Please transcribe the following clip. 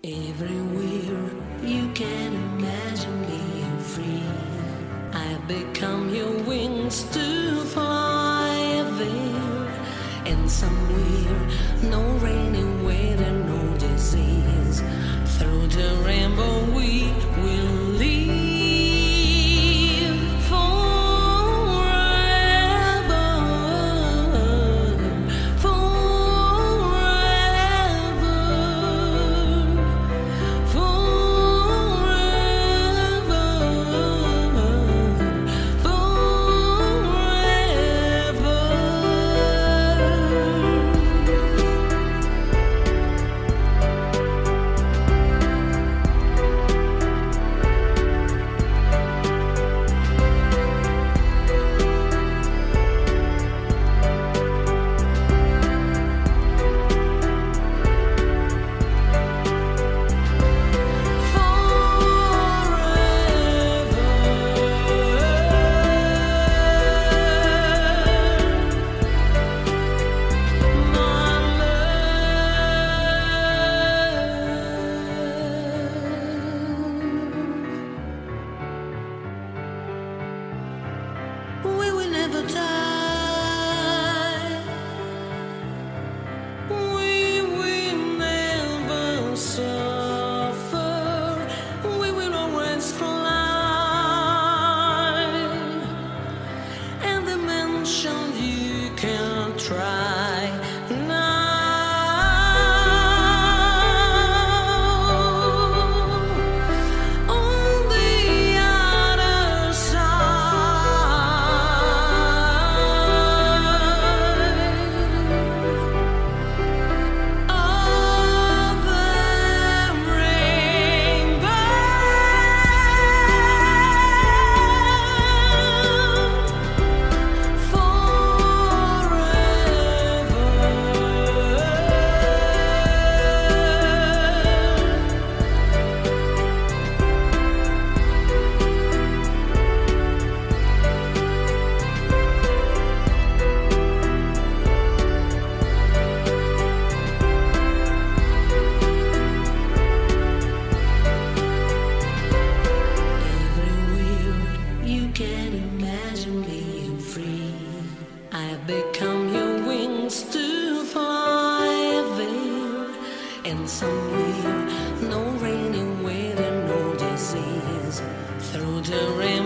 Everywhere you can imagine being free, I become your wings to fly there. And somewhere, no rainy weather, no disease, through the rainbow we will live forever, forever, we will never die. We will never suffer. We will always fly. And the dimension you can try now. On the other side of the rainbow, can imagine being free. I become your wings to fly there. And somewhere, no rainy weather, no disease, through the rain